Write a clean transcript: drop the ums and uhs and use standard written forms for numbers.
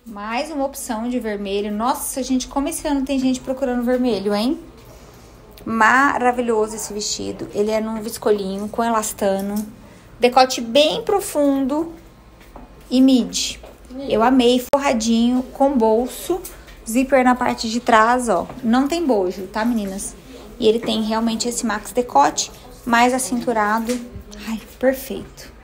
Mais uma opção de vermelho. Nossa, gente, como esse ano tem gente procurando vermelho, hein? Maravilhoso esse vestido. Ele é num viscolinho com elastano. Decote bem profundo e midi. Eu amei, forradinho, com bolso. Zíper na parte de trás, ó. Não tem bojo, tá, meninas? E ele tem realmente esse max decote, mais acinturado. Ai, perfeito.